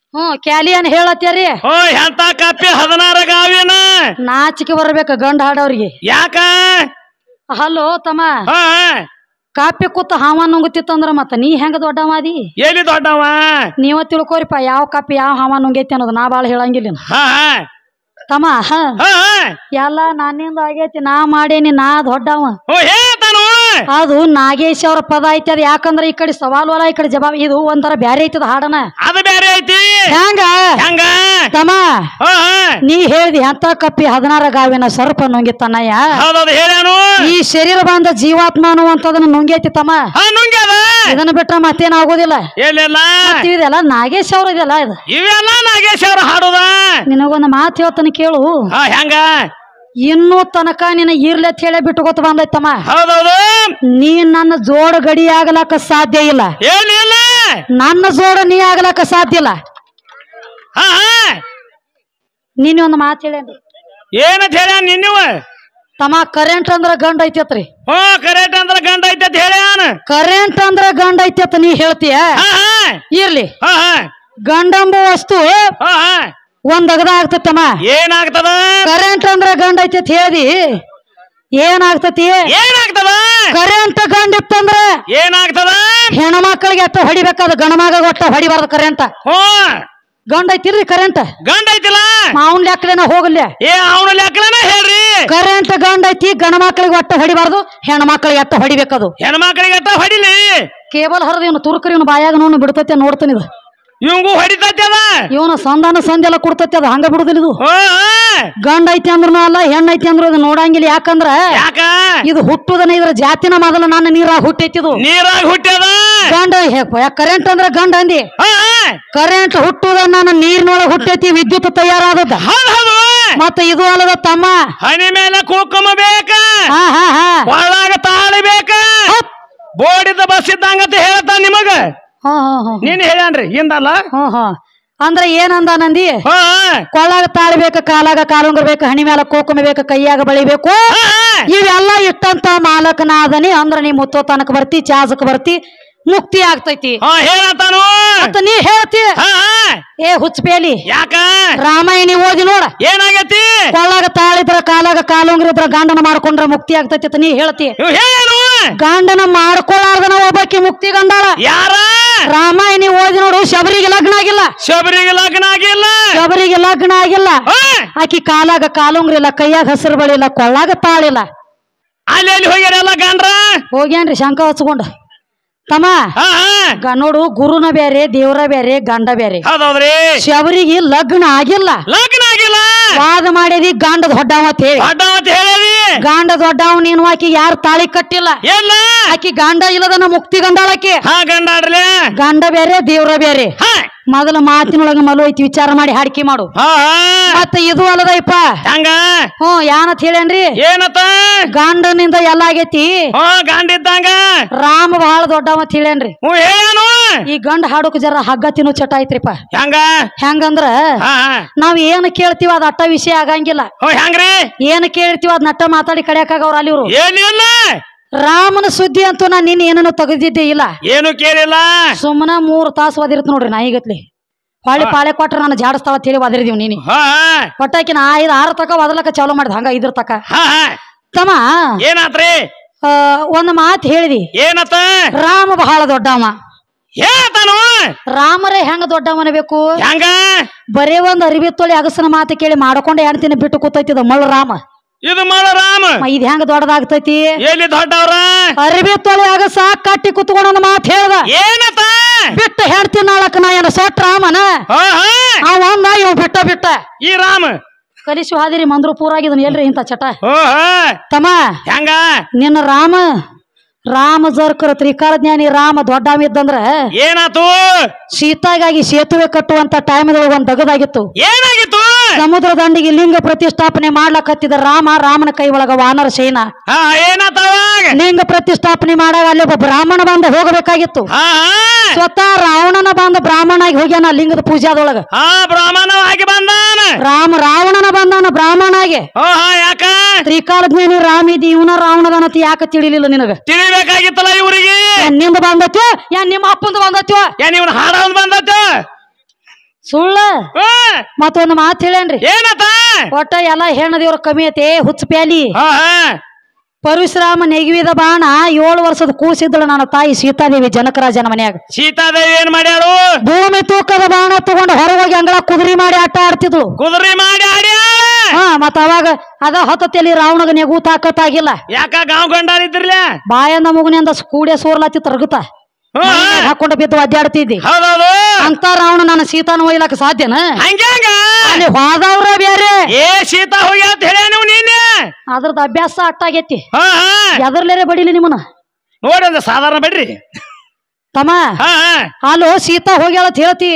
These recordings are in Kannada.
ಕ್ಯಾಲಿಯನ್ ಹೇಳತ್ತೀರಿ. ಎಂತ ಕಪ್ಪಿ 16 ಗಾವಿನ ನಾಚಿಕೆ ಬರ್ಬೇಕ ಗಂಡ ಹಾಡವ್ರಿಗೆ. ಯಾಕ ಹಲೋ ತಮ್ಮ, ಕಾಪಿ ಕೂತ ಹಾವ ನುಂಗುತ್ತಿತ್ತಂದ್ರ ಮತ್ತ ನೀ ಹೆಂಗ ದೊಡ್ಡವಾದಿ? ಎಲ್ಲಿ ದೊಡ್ಡವ? ನೀವ ತಿಳ್ಕೋರಿಪ್ಪ ಯಾವ ಕಾಪಿ ಯಾವ ಹಾವ ನುಂಗೈತಿ ಅನ್ನೋದು. ನಾ ಬಾಳ ಹೇಳಂಗಿಲ್ಲ ತಮ್ಮ. ಎಲ್ಲ ನನ್ನಿಂದ ಆಗೈತಿ, ನಾ ಮಾಡೇನಿ, ನಾ ದೊಡ್ಡವ. ಅದು ನಾಗೇಶ್ ಅವ್ರ ಪದ ಐತಿ. ಅದ ಯಾಕಂದ್ರ ಈ ಕಡೆ ಸವಾಲ್ ವಲ ಈ ಕಡೆ ಜವಾಬ್. ಇದು ಒಂಥರ ಬ್ಯಾರೆ ಐತದ ಹಾಡನ. ಅದು ಬ್ಯಾರೆ ಐತಿ. ಹೆಂಗ ತಮ್ಮ ನೀ ಹೇಳ್ದಿ ಅಂತ ಕಪ್ಪಿ 16 ಗಾವಿನ ಸರ್ಪ ನುಂಗಿತ್ತನ್ನಯ್ಯ. ಈ ಶರೀರ ಬಂದ ಜೀವಾತ್ಮ ಅನ್ನುವಂಥದನ್ನ ನುಂಗೈತಿ ತಮ್ಮ. ಇದನ್ನ ಬಿಟ್ರ ಮತ್ತೇನ್ ಆಗೋದಿಲ್ಲ. ಇದೆಲ್ಲ ನಾಗೇಶ್ ಅವ್ರ ಇದೆಲ್ಲ ಇದು. ಇವೆಲ್ಲ ನಾಗೇಶ್ ಅವ್ರ ಹಾಡುದ. ನಿನಗೊಂದು ಮಾತು ಹೇಳ್ತಾನೆ ಕೇಳು. ಹೆಂಗ ಇನ್ನೂ ತನಕ ನಿನ್ನ ಇರ್ಲೆತ್ ಹೇಳಿ ಬಿಟ್ಟು ಗೊತ್ತ ಬಂದೈತಮ್ಮ. ಹೌದೌದು. ನೀ ನನ್ನ ಜೋಡ ಗಡಿ ಆಗ್ಲಕ್ಕ ಸಾಧ್ಯ ಇಲ್ಲ. ಏನಿಲ್ಲ. ನನ್ನ ಜೋಡ ನೀ ಆಗ್ಲಕ್ಕ ಸಾಧ್ಯ ಇಲ್ಲ. ನೀನ್ ಒಂದು ಮಾತು ಹೇಳೇನ್ರಿ. ಏನಂತ ಹೇಳ ನಿನ್ನವ ತಮ್ಮ? ಕರೆಂಟ್ ಅಂದ್ರ ಗಂಡ ಐತತ್ರಿ. ಕರೆಂಟ್ ಅಂದ್ರ ಗಂಡ ಐತತ್ ಹೇಳ್ಯಾನ. ಕರೆಂಟ್ ಅಂದ್ರ ಗಂಡ ಐತತ್ ನೀ ಹೇಳ್ತೀಯ. ಇರ್ಲಿ, ಗಂಡಂಬ ವಸ್ತು ಒಂದ್ ಅಗದ ಆಗ್ತತ್ತಮ್ಮ. ಏನಾಗ್ತದ? ಕರೆಂಟ್ ಅಂದ್ರ ಗಂಡ ಐತತ್ ಹೇಳ್ದಿ. ಏನಾಗ್ತತಿ? ಏನಾಗ್ತದ? ಕರೆಂಟ್ ಗಂಡ ಇತ್ತಂದ್ರ ಏನಾಗ್ತದ? ಹೆಣ್ಮಕ್ಳಿಗೆ ಅಟ್ಟ ಹೊಡಿಬೇಕಾದ, ಗಣಮಗ ಒಟ್ಟ ಹೊಡಿಬಾರ್ದು ಕರೆಂಟ್. ಗಂಡ ಐತಿರ್ರಿ ಕರೆಂಟ್. ಗಂಡ ಐತಿಲ್ಲ ಅವನ್ ಲೆಕ್ಕಲೇನ ಹೋಗಲ್ಲ. ಅವನ ಲೆಕ್ಕಲೇನ ಹೇಳ್ರಿ. ಕರೆಂಟ್ ಗಂಡ ಐತಿ, ಗಣಮಕ್ಳಿಗೆ ಒಟ್ಟ ಹೊಡಿಬಾರ್ದು, ಹೆಣ್ಮಕ್ಳಿಗೆ ಅಟ್ಟ ಹೊಡಿಬೇಕದು. ಹೆಣ್ಮಕ್ಳಿಗೆ ಅಟ್ಟ ಹೊಡಿಲಿ. ಕೇಬಲ್ ಹರಿದ ಇವನು ತುರ್ಕರಿ ಇವನು ಬಾಯಾಗ ನೋವು ಬಿಡ್ತೈತೆ ನೋಡ್ತಾನೆ. ಇದು ಇವಂಗೂ ಹೊಡಿತೈತಿ ಅದ. ಇವನ ಸಂಧಾನ ಸಂಧಿ ಎಲ್ಲ ಕೊಡ್ತೈತಿ. ಅದು ಹಂಗ ಬಿಡುದಿಲ್ಲ. ಇದು ಗಂಡ ಐತಿ ಅಂದ್ರೂ ಅಲ್ಲ, ಹೆಣ್ಣ ಐತಿ ಅಂದ್ರು ಅದು ನೋಡಂಗಿಲ್ಲ. ಯಾಕಂದ್ರ ಇದು ಹುಟ್ಟುದನ ಇದ್ರ ಜಾತಿನ ಮೊದಲ ನನ್ನ ನೀರಾಗ ಹುಟ್ಟೈತಿದು. ನೀರಾಗ ಹುಟ್ಟ್ಯದ ಗಂಡ. ಕರೆಂಟ್ ಅಂದ್ರ ಗಂಡ ಅಂದಿ. ಕರೆಂಟ್ ಹುಟ್ಟುದ ನನ್ನ ನೀರಿನೊಳಗೆ ಹುಟ್ಟೈತಿ, ವಿದ್ಯುತ್ ತಯಾರಾದದ. ಮತ್ತೆ ಇದು ಅಲ್ಲದ ತಮ್ಮ, ಹನಿ ಮೇಲೆ ಕುಂಕುಮ ಬೇಕ, ಒಳಗ ತಾಳಿ ಬೇಕ, ಬೋಡಿದ ಬಸ್ ಇದ್ದಂಗಂತ ಹೇಳ್ತಾ ನಿಮಗ. ನೀನ್ ಹೇಳ್ಯಾನ್ರಿ ಹಿಂದಲ್ಲ. ಅಂದ್ರ ಏನಂದ ನಂದಿ? ಕೊಳ್ಳಾಗ ತಾಳ್ಬೇಕು, ಕಾಲಾಗ ಕಾಲುಂಗರ್ ಬೇಕು, ಹಣಿ ಮೇಲೆ ಕೋಕುಮ ಬೇಕು, ಕೈಯಾಗ ಬಳಿಬೇಕು. ಇವೆಲ್ಲ ಇಟ್ಟಂತ ಮಾಲಕನಾದನಿ ಅಂದ್ರ ನೀ ಮುತ್ತೋ ತನಕ ಬರ್ತಿ, ಚಾಜಕ್ ಬರ್ತಿ, ಮುಕ್ತಿ ಆಗ್ತೈತಿ. ಹೇಳತಾನು ನೀ ಹೇಳ್ತಿ. ಏ ಹುಚ್ಚಬೇಲಿ, ಯಾಕ ರಾಮಾಯಣಿ ಓದಿ ನೋಡ. ಏನಾಗೈತಿ? ಕೊಳ್ಳಾಗ ತಾಳಿದ್ರ ಕಾಲಾಗ ಕಾಲುಂಗ್ರ ಇದ್ರ ಗಂಡನ ಮಾಡ್ಕೊಂಡ್ರ ಮುಕ್ತಿ ಆಗ್ತೈತಿ. ನೀ ಹೇಳ್ತಿ. ಗಂಡನ ಮಾಡ್ಕೊಳ್ಳಾರ್ದನ ಒಬ್ಬಾಕಿ ಮುಕ್ತಿ ಗಂಡಾಳ. ಯಾರ? ರಾಮಾಯಣಿ ಓದಿ ನೋಡು. ಶಬರಿಗೆ ಲಗ್ನ ಆಗಿಲ್ಲ. ಶಬರಿಗೆ ಲಗ್ನ ಆಗಿಲ್ಲ. ಶಬರಿಗೆ ಲಗ್ನ ಆಗಿಲ್ಲ. ಆಕಿ ಕಾಲಾಗ ಕಾಲುಂಗ್ರ ಇಲ್ಲ, ಕೈಯಾಗ ಹಸಿರು ಬಳಿಲ್ಲ, ಕೊಳ್ಳಾಗ ತಾಳಿಲ್ಲ. ಅಲ್ಲಿ ಹೋಗ್ಯಾರಲ್ಲ ಗಂಡ್ರ. ಹೋಗ್ಯಾನ್ರಿ ಶಂಕ ಹಚ್ಕೊಂಡ. ತಮ್ಮ ನೋಡು, ಗುರುನ ಬೇರೆ, ದೇವ್ರ ಬೇರೆ, ಗಂಡ ಬೇರೆ. ಹೌದೌದ್ರಿ. ಶಬರಿಗೆ ಲಗ್ನ ಆಗಿಲ್ಲ. ಲಗ್ನ ಆಗಿಲ್ಲ. ವಾದ ಮಾಡಿದಿ ಗಂಡ ದೊಡ್ಡವ ಅಂತ ಹೇಳಿ. ಗಂಡ ದೊಡ್ಡವ ನೀನು. ಆಕಿ ಯಾರು ತಾಳಿ ಕಟ್ಟಿಲ್ಲ. ಎಲ್ಲ ಆಕಿ ಗಂಡ ಇಲ್ಲದನ ಮುಕ್ತಿ ಗಂಡಾಳಕಿ. ಗಂಡಾಡ್ಲೆ. ಗಂಡ ಬೇರೆ, ದೇವ್ರ ಬೇರೆ. ಮೊದಲ ಮಾತಿನೊಳಗ ಮಲು ಐತಿ, ವಿಚಾರ ಮಾಡಿ ಹಾಡಿಕೆ ಮಾಡು. ಮತ್ತೆ ಇದು ಅಲ್ಲದಪ್ಪ. ಹಂಗ ಯಾನತ್ ಹೇಳೇನ್ರಿ? ಏನತ್ತ? ಗಂಡನಿಂದ ಎಲ್ಲ ಆಗೈತಿ. ಗಂಡ ಇದ್ದಂಗ ರಾಮ ಬಹಳ ದೊಡ್ಡವ ಅಂತ ಹೇಳೇನ್ರಿ. ಈ ಗಂಡ ಹಾಡೋಕ್ ಜರ ಹಗ್ಗ ತಿನ್ನು ಚಟ ಐತ್ರಿಪ್ಪ. ಹೆಂಗಂದ್ರ ನಾವ್ ಏನ್ ಕೇಳ್ತೀವ ಅದ್ ಅಟ್ಟ ವಿಷಯ ಆಗಂಗಿಲ್ಲ. ಹೆಂಗ್ರಿ? ಏನ್ ಕೇಳ್ತೀವ ಅದ್ ನಟ್ಟ ಮಾತಾಡಿ ಕಡಿಯಾಕಾಗವ್ರ ಅಲ್ಲಿ ಇವ್ರು. ಏನಿಲ್ಲ. ರಾಮನ ಸುದ್ದಿ ಅಂತೂ ನಾನ್ ನಿನ್ನ ಏನನ್ನು ತೆಗೆದಿದ್ದೆ ಇಲ್ಲ. ಏನು ಕೇಳಿಲ್ಲ. ಸುಮ್ಮನ 3 ತಾಸು ಒದಿರ್ತ ನೋಡ್ರಿ ನಾಯಿಗತ್ಲಿ. ಹೊಳ್ಳಿ ಪಾಳೆ ಕೊಟ್ರ ನಾನು ಜಾಡಸ್ತಾಳ ತಿಳಿ ಒದರಿದೀವಿ. ನೀನಿ ಹೊಟ್ಟಾಕಿ ನಾ 5-6 ತಕ ಒದಲಕ್ಕ ಚಾಲು ಮಾಡಿದ. ಹಂಗ 5 ತಕ. ತಮ್ಮ ಏನಾತ್ರಿ? ಒಂದ್ ಮಾತು ಹೇಳಿದಿ. ಏನತ್ತ? ರಾಮ ಬಹಳ ದೊಡ್ಡವ. ಹೇಳ್ತಾನು. ರಾಮರೇ ಹೆಂಗ ದೊಡ್ಡವನ ಬೇಕು? ಹೆಂಗ? ಬರೇ ಒಂದ್ ಅರಿವಿ ತೊಳಿ ಅಗಸನ ಮಾತು ಕೇಳಿ ಮಾಡ್ಕೊಂಡೆ ಹೆಣ್ತಿನ ಬಿಟ್ಟು ಕೂತೈತಿದ ಮಳ್ಳ ರಾಮ. ಇದು ರಾಮ. ಇದ್ ಹೆಂಗ ದೊಡ್ಡದಾಗ್ತೈತಿ? ಎಲ್ಲಿ ದೊಡ್ಡವ್ರ? ಅರಿವಿ ತೊಳಿ ಅಗಸ ಕಟ್ಟಿ ಕುತ್ಕೊಂಡ ಒಂದ್ ಮಾತು ಹೇಳ್ದ. ಏನತ್ತ? ಬಿಟ್ಟ ಹೆಣ್ತಿ ನಾಳಕ ನಾ ಏನ ಸೊಟ್ಟ ರಾಮನ. ಅವ ಅಂದ, ಇವ್ ಬಿಟ್ಟ ಈ ರಾಮ ಕಲಿಸಿ ಹಾದಿರಿ ಮಂದ್ರು ಪೂರಾಗಿದನ್ ಎಲ್ರಿ ಇಂತ ಚಟ. ತಮ್ಮ ಹೆಂಗ? ನಿನ್ನ ರಾಮ ಜರ್ಕರ ತ್ರಿಕಾಲ ಜ್ಞಾನಿ ರಾಮ ದೊಡ್ಡವ ಇದ್ದಂದ್ರ ಏನಾತು? ಸೀತಾಗಾಗಿ ಸೇತುವೆ ಕಟ್ಟುವಂತ ಟೈಮ್ದೊಳಗ ಒಂದ್ ದಗದಾಗಿತ್ತು. ಏನಾಗಿತ್ತು? ಸಮುದ್ರ ದಂಡಿಗೆ ಲಿಂಗ ಪ್ರತಿಷ್ಠಾಪನೆ ಮಾಡ್ಲಕತ್ತಿದ ರಾಮನ ಕೈ ಒಳಗ ವಾನರ ಸೇನಾ. ಲಿಂಗ ಪ್ರತಿಷ್ಠಾಪನೆ ಮಾಡಾಗ ಅಲ್ಲಿ ಒಬ್ಬ ಬ್ರಾಹ್ಮಣ ಬಂದ ಹೋಗಬೇಕಾಗಿತ್ತು. ಸ್ವತಃ ರಾವಣನ ಬಂದ ಬ್ರಾಹ್ಮಣ ಆಗಿ ಹೋಗ್ಯಾನ ಲಿಂಗದ ಪೂಜಾದೊಳಗ. ಬ್ರಾಹ್ಮಣವಾಗಿ ಬಂದಾನ ರಾವಣನ ಬಂದಾನ ಬ್ರಾಹ್ಮಣ ಆಗಿ. ಯಾಕ? ತ್ರಿಕಾಲ ಜ್ಞಾನಿ ರಾಮಿದಿ ಇವನ ರಾವಣದನತ ಯಾಕ ತಿಳಿಲಿಲ್ಲ ನಿನಗ? ತಿಳಿಬೇಕಾಗಿತ್ತಲ್ಲ ಇವರಿಗೆ. ನಿಂದ ಬಂದತ್ಯೋ ಯಾ ನಿಮ್ಮ ಅಪ್ಪಂದ ಬಂದತ್ಯೋ ಯಾ ನಿಮ್ನ ಹಾಡೋದ್ ಬಂದತ್ಯೋ? ಸುಳ್ಳ ಮತ್ತೊಂದು ಮಾತು ಹೇಳೇನ್ರಿ ಏನತ್ತ ಒಟ್ಟ ಎಲ್ಲಾ ಹೆಣ್ಣ ದೇವ್ರ ಕಮ್ಮಿ ಐತೆ ಹುಚ್ಚ ಪ್ಯಾಲಿ ಪರಶುರಾಮ ನೆಗವಿದ ಬಾಣ 7 ವರ್ಷದ ಕೂಸಿದ್ದಳು ನನ್ನ ತಾಯಿ ಸೀತಾದೇವಿ ಜನಕರಾಜನ ಮನ್ಯಾಗ. ಸೀತಾದೇವಿ ಏನ್ ಮಾಡ್ಯಾಳು? ಭೂಮಿ ತೂಕದ ಬಾಣ ತಗೊಂಡು ಹೊರಗೋಗಿ ಅಂಗಳ ಕುದುರೆ ಮಾಡಿ ಆಟ ಆಡ್ತಿದ್ಳು. ಕುದುರೆ ಮಾಡಿ ಆಡಿ ಮತ್ತ ಅವಾಗ ಅದ ಹೊತ್ತಲ್ಲಿ ರಾವಣಗ ನೆಗು ತಾಕತ್ತಾಗಿಲ್ಲ. ಯಾಕ ಗಾಂವ್ ಗಂಡಾರಿದ್ರಲ್ಲ ಬಾಯಂದ ಮುಗುನಿಂದ ಕೂಡೆ ಸೋರ್ಲಾತಿ ತರ್ಗುತ್ತ ಹಾಕೊಂಡು ಬಿದ್ದು ಅಡ್ಡಾಡ್ತಿದ್ದಿ. ಅಂತ ರಾವಣ ನನ್ನ ಸೀತಾನ ಒಯ್ಲಾಕ ಸಾಧ್ಯನ? ಅಲ್ಲಿ ಹೋದವ್ರ ಬೇರೆ ಸೀತಾ ಹೋಗಿ ಅಂತ ಹೇಳ ನೀವು ನೀನೆ ಅದ್ರದ್ದು ಅಭ್ಯಾಸ ಅಟ್ಟಾಗೈತಿ. ಎದರ್ಲೇರೆ ಬಡಿಲಿ ನಿಮ್ಮನ್ನ ನೋಡಿ ಸಾಧಾರಣ ಬಿಡ್ರಿ ತಮ್ಮ. ಅಲ್ಲೋ ಸೀತಾ ಹೋಗ್ಯಾಳ ಅಂತ ಹೇಳ್ತಿ.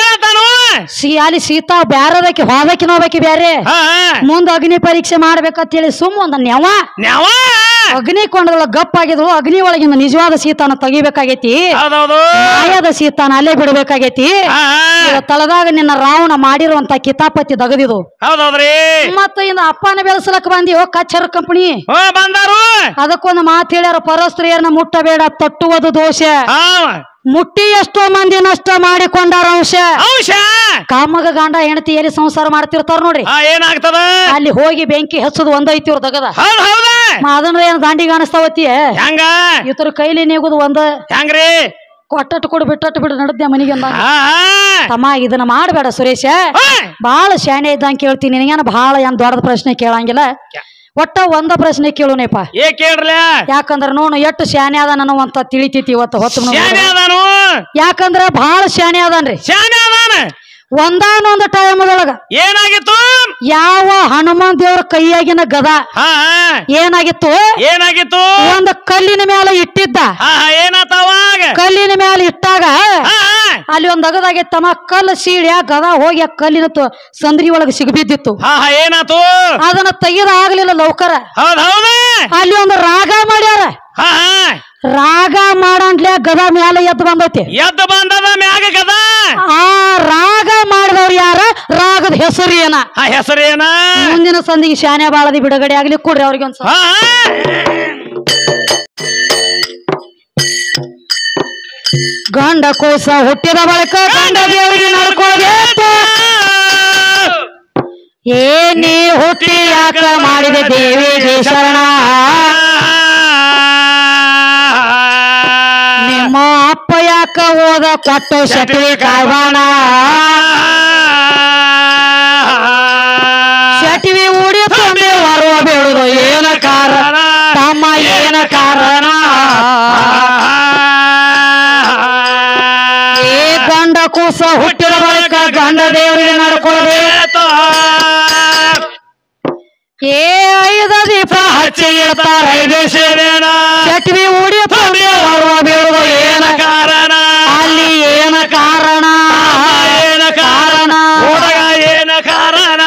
ಅಲ್ಲಿ ಸೀತಾ ಬ್ಯಾರದಕ್ಕೆ ಹೋದಕ್ಕೆ ನೋಬೇಕಿ ಬ್ಯಾರೆ. ಮುಂದ ಅಗ್ನಿ ಪರೀಕ್ಷೆ ಮಾಡ್ಬೇಕಂತ ಹೇಳಿ ಸುಮ್ಮ ಒಂದ ನೆವ ಅಗ್ನಿ ಕೊಂಡದೊಳ ಗಪ್ಪಾಗಿದ್ಳು. ಅಗ್ನಿ ಒಳಗಿಂದ ನಿಜವಾದ ಸೀತಾನ ತೆಗಿಬೇಕಾಗೈತಿ. ಮಾಯದ ಸೀತಾನ ಅಲ್ಲೇ ಬಿಡ್ಬೇಕಾಗೈತಿ. ತಳದಾಗ ನಿನ್ನ ರಾವಣ ಮಾಡಿರುವಂತ ಕಿತಾಪತಿ ದಗದಿದು. ಮತ್ತ ಇನ್ನ ಅಪ್ಪನ ಬೆಳೆಸಲಕ್ ಬಂದಿ ಕಚ್ಚರ ಕಂಪನಿ ಬಂದಾರು. ಅದಕ್ಕೊಂದು ಮಾತು ಹೇಳ್ಯಾರ, ಪರಸ್ತ್ರೀಯರನ್ನ ಮುಟ್ಟಬೇಡ, ತಟ್ಟುವುದು ದೋಷ. ಮುಟ್ಟಿ ಎಷ್ಟೋ ಮಂದಿ ನಷ್ಟ ಮಾಡಿಕೊಂಡಾರ ಅಂಶ. ಕಾಮಗ ಗಂಡ ಹೆಂಡತಿ ಎಲ್ಲಿ ಸಂಸಾರ ಮಾಡ್ತಿರ್ತಾರ ನೋಡ್ರಿ, ಏನಾಗ್ತದ ಅಲ್ಲಿ ಹೋಗಿ ಬೆಂಕಿ ಹಚ್ಚೋದು ಒಂದೈತಿ ಇವ್ರ ದಗದ. ಅದನ್ನ ಏನ್ ದಾಂಡಿ ಕಾಣಿಸ್ತಾವತಿ ಹೆಂಗ ಇತರ ಕೈಲಿ ನೀಗುದು ಒಂದ ಹೆಂಗ್ರಿ ಕೊಟ್ಟಟ್ಟು ಕೊಡು ಬಿಟ್ಟಟ್ಟು ಬಿಡು ನಡದ್ಯ ಮನಿಗೆ ತಮ್ಮ. ಇದನ್ನ ಮಾಡ್ಬೇಡ ಸುರೇಶ, ಬಾಳ ಶಾಣೆ ಇದ್ದಂಗ ಕೇಳ್ತೀನಿ. ನಿನಗೇನ ಬಾಳ ಏನ್ ದೊಡ್ಡದ ಪ್ರಶ್ನೆ ಕೇಳಂಗಿಲ್ಲ. ಒಟ್ಟ ಒಂದ ಪ್ರಶ್ನೆ ಕೇಳುನೇಪ. ಯಾಕಂದ್ರ ನೋಡು ಎಷ್ಟು ಶಾನೆ ಅದ ನಾನು ಅಂತ ತಿಳಿತೈತಿ ಇವತ್ತು ಹೊತ್ತು. ಯಾಕಂದ್ರ ಬಾಳ ಶಾನೆ ಅದನ್ರಿ. ಒಂದಾನೊಂದು ಟೈಮದೊಳಗ ಏನಾಗಿತ್ತು? ಯಾವ ಹನುಮಾನ್ ದೇವ್ರ ಕೈಯಾಗಿನ ಗದ ಏನಾಗಿತ್ತು? ಒಂದು ಕಲ್ಲಿನ ಮೇಲೆ ಇಟ್ಟಿದ್ದ. ಕಲ್ಲಿನ ಮೇಲೆ ಇಟ್ಟಾಗ ಅಲ್ಲಿ ಒಂದ್ ಅಗದಾಗಿತ್ತಮ್ಮ. ಕಲ್ಲು ಸೀಳ್ಯ ಗದ ಹೋಗಿ ಆ ಕಲ್ಲಿನ ಸಂದ್ರಿ ಒಳಗ ಸಿಗಬಿದ್ದಿತ್ತು. ಏನಾತು? ಅದನ್ನ ತೆಗೆದ ಆಗ್ಲಿಲ್ಲ ಲೌಕರ. ಅಲ್ಲಿ ಒಂದು ರಾಗ ಮಾಡ್ಯಾರ. ರಾಗ ಮಾಡಂಟ್ಲೆ ಗದ ಮ್ಯಾಲ ಎದ್ದು ಬಂದೈತಿ. ಮ್ಯಾಗ ಗದ. ಆ ರಾಗ ಮಾಡಿದವ್ರು ಯಾರ? ರಾಗದ ಹೆಸರು ಏನ? ಮುಂದಿನ ಸಂದಿಗೆ ಶಾನೆ ಬಾಳದಿ ಬಿಡುಗಡೆ ಆಗ್ಲಿ ಕೊಡ್ರಿ ಅವ್ರಿಗೆ ಒಂದ್ಸಲ. ಗಂಡ ಕೋಸ ಹುಟ್ಟಿದ ಬಳಿಕ ಗಂಡ ದೇವರಿಗೆ ನಡ್ಕೋಬೇಕು. ಏನೇ ಹುಟ್ಟಿ ಯಾಕ ಮಾಡಿದೆ ದೇವಿಗೆ ಶರಣ. ನಿಮ್ಮ ಅಪ್ಪ ಯಾಕ ಓದ ಕೊಟ್ಟು ಶಟ್ವಿ ಕಾಯ್ವಾಣ. ಶಟ್ವಿ ಉಡಿ ತುಂಬಿ ಬರುವ ಬೇಡುದು ಏನ ಕಾರಣ ತಮ್ಮ? ಏನ ಕಾರಣ? ಗಂಡ ಕೂಸ ಹುಟ್ಟಿದ ಬಳಿಕ ಗಂಡ ದೇವರಿಗೆ ನಡ್ಕೊಳ್ಬೇಕು. ಐದ ದೀಪ ಹಚ್ಚಿ ಇರ್ತಾರ ಚಟ್ವಿ ಉಡಿ ತುಂಬಿ ಬರುವ ಬೇಡುದು ಏನ ಕಾರಣ? ಅಲ್ಲಿ ಏನ ಕಾರಣ? ಏನ ಕಾರಣ? ಏನ ಕಾರಣ?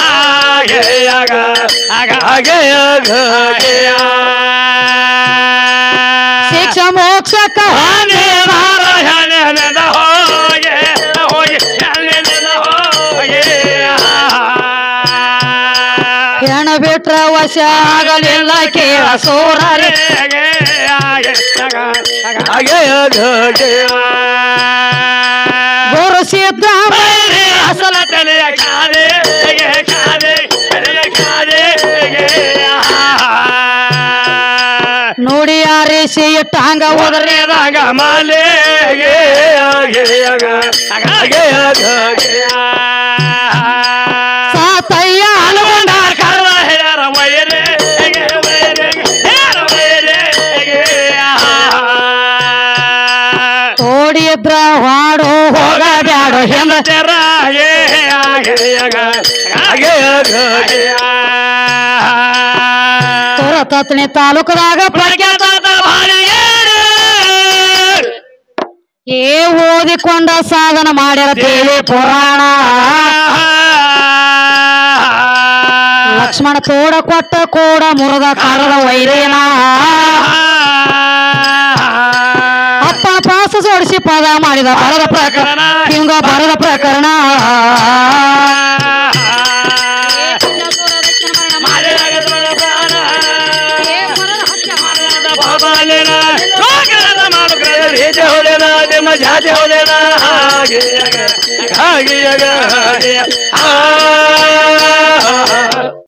ಶಿಕ್ಷ ಮೋಕ್ಷಕ ಹೆಣ ಬಿಟ್ರ ವಶ ಆಗಲಿಲ್ಲ ಕೇಳ ಸೋರರೆ. ಗುರು ಸಿದ್ದರಾಮಯ್ಯ ಅಸಲ ತಲೆಯ ಕಾದೆ ನೋಡಿ ಯಾರೇಸಿ ಇಟ್ಟಂಗ ಹೋದ್ರೇದಾಗ ಮಾಲೆ ಸಾತಯ್ಯ ಅನುಗೊಂಡ ಕರ್ವ ಹೇಳ್ಯಾರ ಮೈರೆ ತೋಡಿದ್ರ ಹಾಡು ಹೋಗ ಬ್ಯಾಡು ಹೆಂಗರ ತೋರತತ್ನಿ ತಾಲೂಕದಾಗ ಓದಿಕೊಂಡ ಸಾಧನ ಮಾಡ್ಯಾರ ದೇವಿ ಪುರಾಣ. ಲಕ್ಷ್ಮಣ ತೋಡ ಕೊಟ್ಟ ಕೂಡ ಮುರದ ಕಾರದ ವೈರೇನ. ಅಪ್ಪನ ಪಾಸ ಜೋಡಿಸಿ ಪದ ಮಾಡಿದ ಬರದ ಪ್ರಕರಣ ಹಿಂಗ ಬರದ ಪ್ರಕರಣ. ಜಾತಿ ಹೋದೇನಾ ಹಾಗೆ